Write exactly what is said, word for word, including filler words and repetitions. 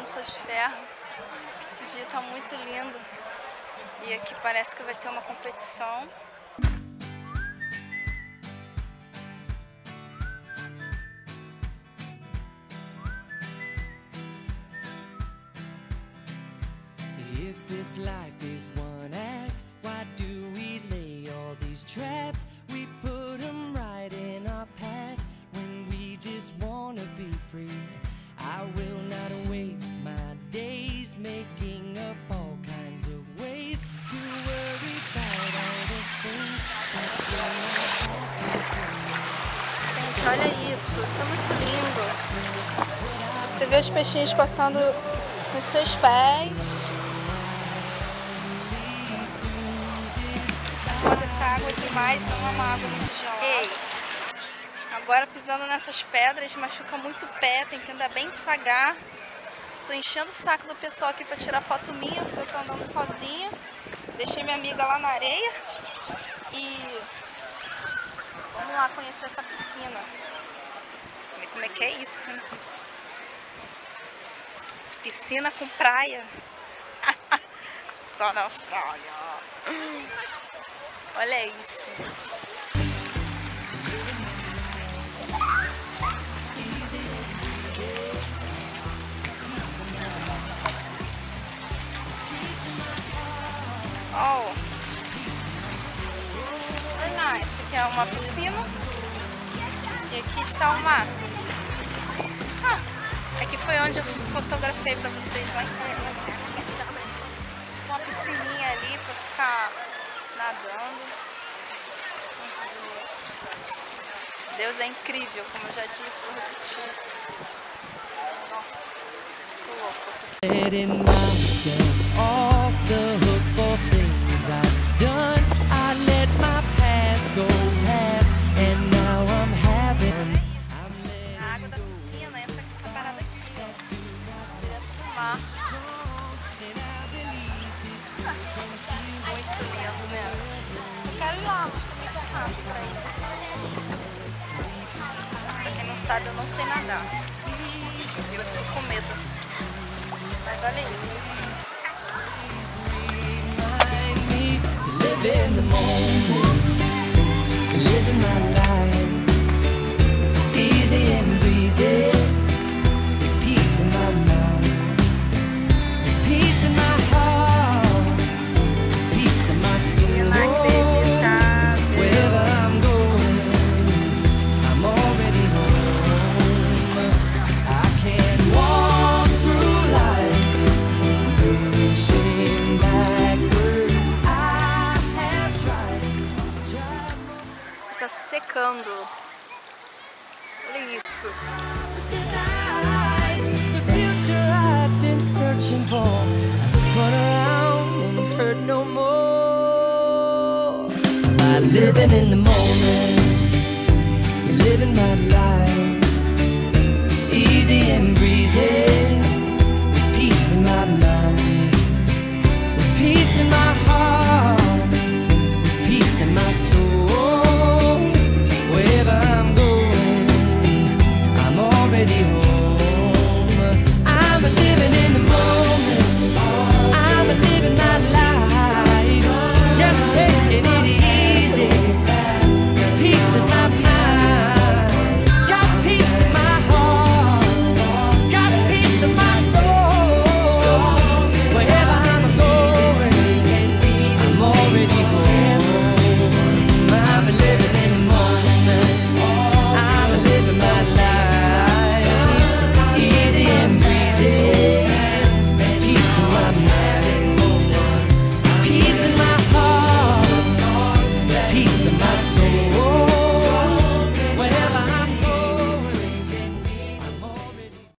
não sou de ferro. O dia tá muito lindo. E aqui parece que vai ter uma competição. If this life is one act, why do we lay all these traps? We put them right in our path when we just wanna be free. I will not waste my days making up all kinds of ways to worry about all the things that will not happen to me. Gente, olha isso, isso é muito lindo. Você vê os peixinhos passando nos seus pés. Essa água demais não é uma água muito gelada. Ei, agora pisando nessas pedras machuca muito o pé, tem que andar bem devagar. Tô enchendo o saco do pessoal aqui pra tirar foto minha, porque eu tô andando sozinha. Deixei minha amiga lá na areia. E vamos lá conhecer essa piscina. Ver como é que é isso, hein? Piscina com praia. Só na Austrália. Olha isso. Oh. Very nice. Aqui é uma piscina. E aqui está o mar. Ah, aqui foi onde eu fotografei para vocês lá em cima. Uma piscininha ali para ficar nadando. Deus é incrível, como eu já disse, vou repetir. Nossa, tô louca. Letting myself off the hook for things I've done. I let my past go past, and now I'm having. A água da piscina entra com essa parada aqui, ó, direto do mar. Muito lindo, né? Eu quero ir lá, mas também tá rápido pra ir. Pra quem não sabe, eu não sei nadar. Eu fico com medo. Mas olha isso. Living the moment, living my life, easy and breezy, peace in my mind, peace in my heart, peace in my soul. Wherever I'm going, I'm already home. I can walk through life, facing backwards. I have tried, tried more. Tá se secando. Olha isso. The future I've been searching for, I spun around and hurt no more. By living in the moment, living my life, easy and breezy, with peace in my mind, with peace in my heart.